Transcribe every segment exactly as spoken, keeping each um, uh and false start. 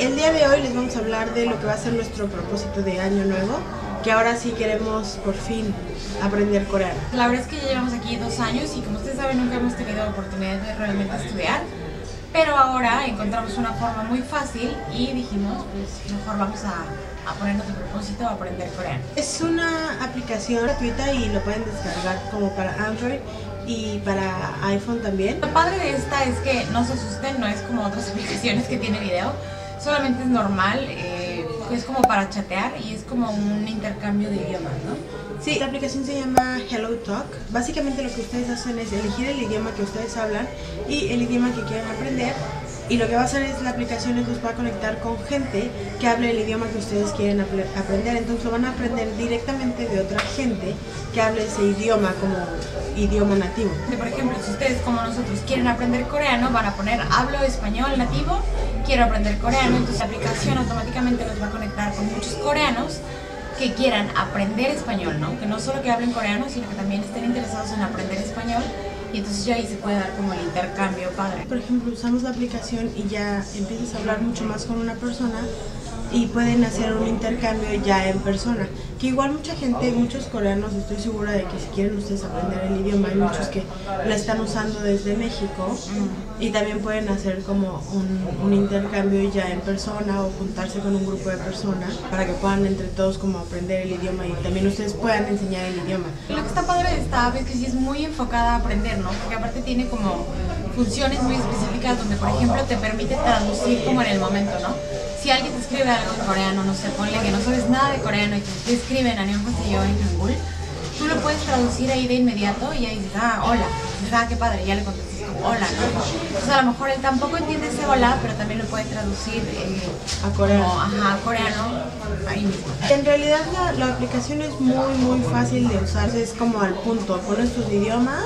el día de hoy les vamos a hablar de lo que va a ser nuestro propósito de año nuevo, que ahora sí queremos por fin aprender coreano. La verdad es que ya llevamos aquí dos años y como ustedes saben nunca hemos tenido la oportunidad de realmente estudiar, pero ahora encontramos una forma muy fácil y dijimos pues mejor vamos a, a ponernos de propósito a aprender coreano. Es una aplicación gratuita y lo pueden descargar como para Android y para iPhone también. Lo padre de esta es que no se asusten, no es como otras aplicaciones que tiene video, solamente es normal, eh, es como para chatear y es como un intercambio de idiomas, ¿no? Sí, la aplicación se llama Hello Talk. Básicamente lo que ustedes hacen es elegir el idioma que ustedes hablan y el idioma que quieren aprender. Y lo que va a hacer es la aplicación es los va a conectar con gente que hable el idioma que ustedes quieren ap aprender. Entonces lo van a aprender directamente de otra gente que hable ese idioma como idioma nativo. Por ejemplo, si ustedes como nosotros quieren aprender coreano, van a poner hablo español nativo, quiero aprender coreano. Entonces la aplicación automáticamente los va a conectar con muchos coreanos que quieran aprender español, ¿no? Que no solo que hablen coreano, sino que también estén interesados en aprender español. Y entonces ya ahí se puede dar como el intercambio padre. Por ejemplo, usamos la aplicación y ya empiezas a hablar mucho más con una persona y pueden hacer un intercambio ya en persona. Que igual mucha gente, muchos coreanos, estoy segura de que si quieren ustedes aprender el idioma, hay muchos que la están usando desde México mm. y también pueden hacer como un, un intercambio ya en persona o juntarse con un grupo de personas para que puedan entre todos como aprender el idioma y también ustedes puedan enseñar el idioma. Lo que está padre de esta app es que sí es muy enfocada a aprender, ¿no? Porque aparte tiene como funciones muy específicas donde por ejemplo te permite traducir como en el momento, ¿no? Si alguien te escribe algo en coreano, no sé, ponle que no sabes nada de coreano y te escriben a Neon Castillo en Hangul, tú lo puedes traducir ahí de inmediato y ahí dices, ah, hola, dices, ah, qué padre, ya le contestas como hola, ¿no? Entonces a lo mejor él tampoco entiende ese hola, pero también lo puede traducir eh, a coreano. Como, ajá, a coreano, ahí mismo. En realidad la, la aplicación es muy muy fácil de usar, es como al punto, pones tus idiomas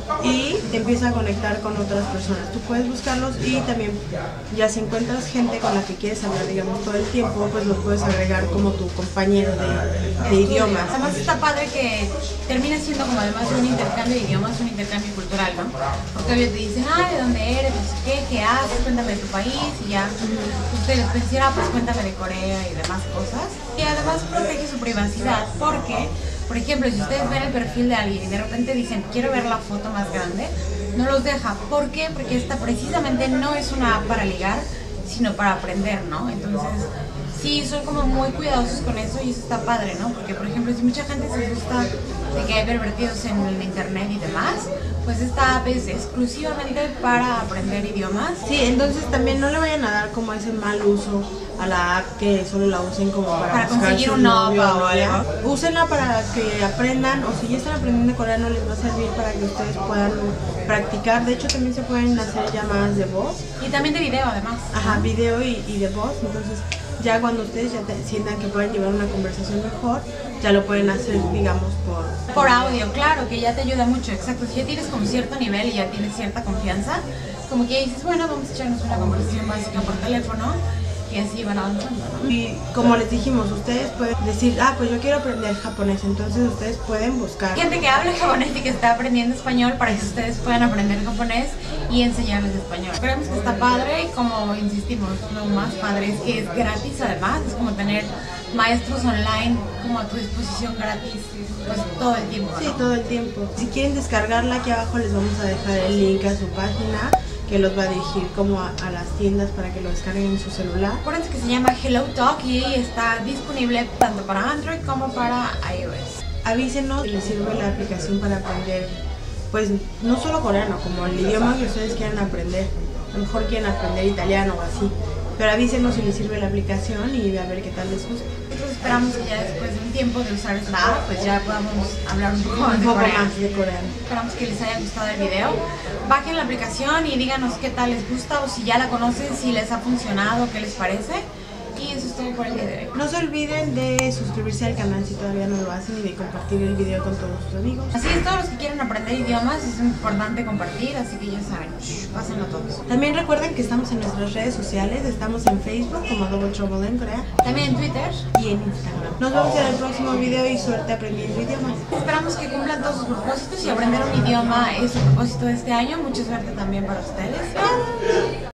y te empieza a conectar con otras personas. Tú puedes buscarlos y también ya si encuentras gente con la que quieres hablar, digamos, todo el tiempo, pues los puedes agregar como tu compañero de, de idiomas. Además está padre que termina siendo como además de un intercambio de idiomas, un intercambio cultural, ¿no? Porque obvio te dicen, ah, ¿de dónde eres? No sé qué, ¿qué haces? Cuéntame de tu país y ya ustedes pueden decir, ah, pues cuéntame de Corea y demás cosas. Y además protege su privacidad porque, por ejemplo, si ustedes ven el perfil de alguien y de repente dicen, quiero ver la foto más grande, no los deja. ¿Por qué? Porque esta precisamente no es una app para ligar, sino para aprender, ¿no? Entonces, sí, son como muy cuidadosos con eso y eso está padre, ¿no? Porque, por ejemplo, si mucha gente se asusta de que hay pervertidos en el internet y demás, pues esta app es exclusivamente para aprender idiomas. Sí, entonces también no le vayan a dar como ese mal uso a la app que solo la usen como para, para conseguir un novio o algo. Úsenla para que aprendan, o si ya están aprendiendo coreano les va a servir para que ustedes puedan practicar. De hecho también se pueden hacer llamadas de voz. Y también de video además. Ajá, video y, y de voz, entonces ya cuando ustedes ya te, sientan que pueden llevar una conversación mejor, ya lo pueden hacer, digamos, por... Por audio, claro, que ya te ayuda mucho, exacto. Si ya tienes como cierto nivel y ya tienes cierta confianza, como que ya dices, bueno, vamos a echarnos una conversación básica por teléfono y así van avanzando, ¿no? Y como les dijimos, ustedes pueden decir, ah, pues yo quiero aprender japonés, entonces ustedes pueden buscar. Gente que habla japonés y que está aprendiendo español para que ustedes puedan aprender japonés y enseñarles español. Creemos que está padre y como insistimos, lo más padre es que es gratis además, es como tener maestros online como a tu disposición gratis pues todo el tiempo, ¿no? Sí, todo el tiempo. Si quieren descargarla, aquí abajo les vamos a dejar el link a su página que los va a dirigir como a, a las tiendas para que lo descarguen en su celular. Acuérdense que se llama Hello Talk y está disponible tanto para Android como para iOS. Avísenos si les sirve la aplicación para aprender, pues no solo coreano, como el idioma que ustedes quieran aprender. A lo mejor quieren aprender italiano o así. Pero avísenos si les sirve la aplicación y a ver qué tal les gusta. Nosotros esperamos que ya después de un tiempo de usar esta app, pues ya podamos hablar un poco más, un de, poco coreano. más de coreano. Esperamos que les haya gustado el video. Bajen la aplicación y díganos qué tal les gusta o si ya la conocen, si les ha funcionado, qué les parece. Y eso es todo por el día de hoy. No se olviden de suscribirse al canal si todavía no lo hacen y de compartir el video con todos sus amigos. Así es, todos los que quieren aprender idiomas es importante compartir, así que ya saben, pásenlo todos. También recuerden que estamos en nuestras redes sociales, estamos en Facebook como Double Trouble en Corea. También en Twitter y en Instagram. Nos vemos en el próximo video y suerte aprendiendo idiomas. Esperamos que cumplan todos sus propósitos y aprender un idioma es su propósito de este año. Mucha suerte también para ustedes.